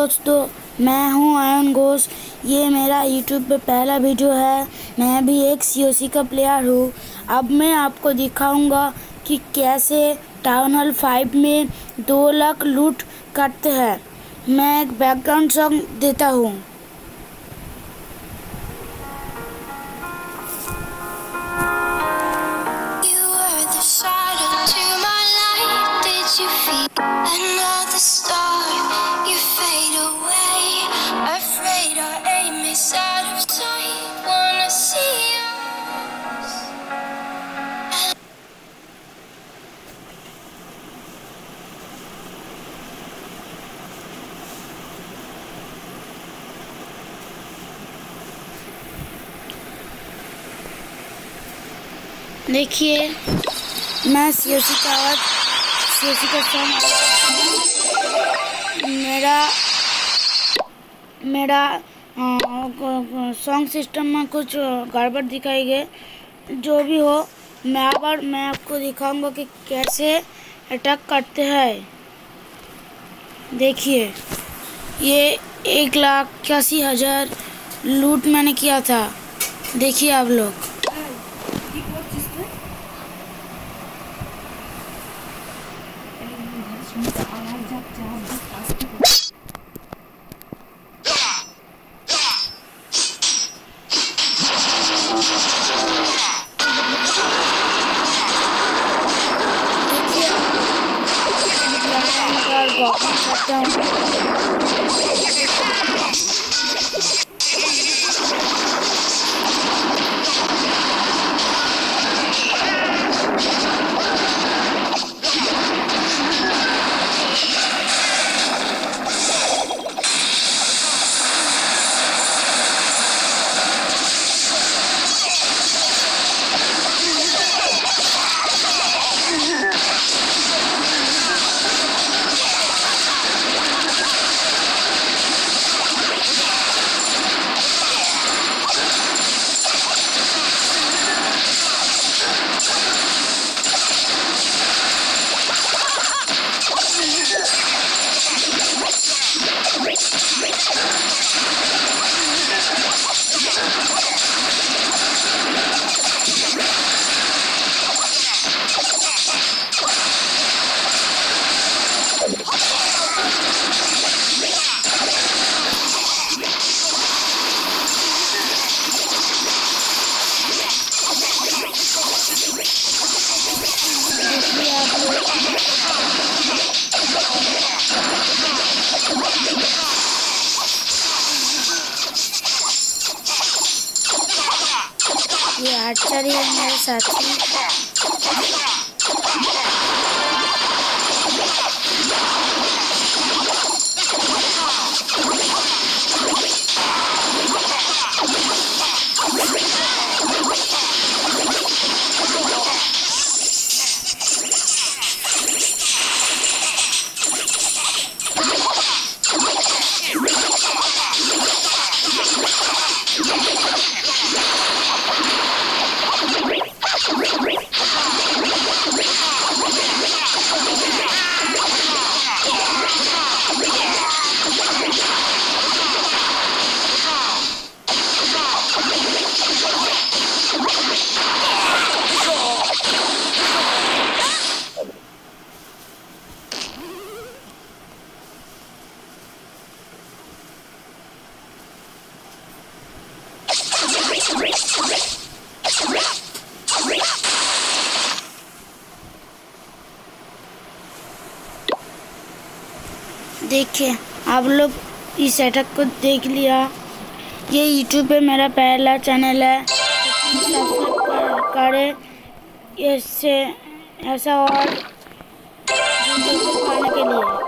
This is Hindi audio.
दोस्तों, मैं हूं आयन घोष। ये मेरा यूट्यूब पे पहला वीडियो है। मैं भी एक सीओसी का प्लेयर हूं। अब मैं आपको दिखाऊंगा कि कैसे टाउन हॉल 5 में 2 लाख लूट करते हैं। मैं एक बैकग्राउंड सॉन्ग देता हूं। Another star, you fade away. Afraid our aim is out of sight. Wanna see us. देखिए, मैं सीओसी का सॉन्ग मेरा सॉन्ग सिस्टम में कुछ गड़बड़ दिखाई गई। जो भी हो, मैं आपको दिखाऊंगा कि कैसे अटैक करते हैं। देखिए, ये 1,81,000 लूट मैंने किया था। देखिए आप लोग। ये आर्चर है मेरे साथी। देखिए, आप लोग इस सेटअप को देख लिया। ये यूट्यूब पे मेरा पहला चैनल है। सब्सक्राइब करें इससे ऐसा और वीडियो पाने के लिए।